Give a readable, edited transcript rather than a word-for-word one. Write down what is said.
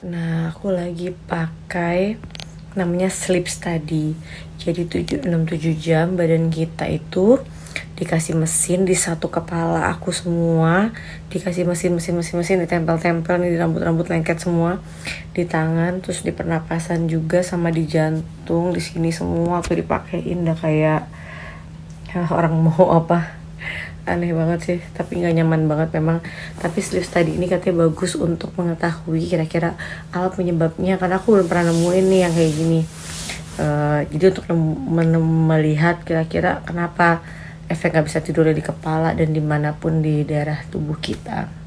Nah, aku lagi pakai namanya sleep study. Jadi 6-7 jam badan kita itu dikasih mesin di satu kepala aku semua, dikasih mesin ditempel-tempel nih di rambut-rambut lengket semua, di tangan, terus di pernapasan juga sama di jantung, di sini semua tuh dipakein udah kayak orang mau apa. Aneh banget sih, tapi nggak nyaman banget memang. Tapi sleep study ini katanya bagus untuk mengetahui kira-kira apa penyebabnya, karena aku belum pernah nemuin nih yang kayak gini. Jadi untuk melihat kira-kira kenapa efek nggak bisa tidur di kepala dan dimanapun di daerah tubuh kita.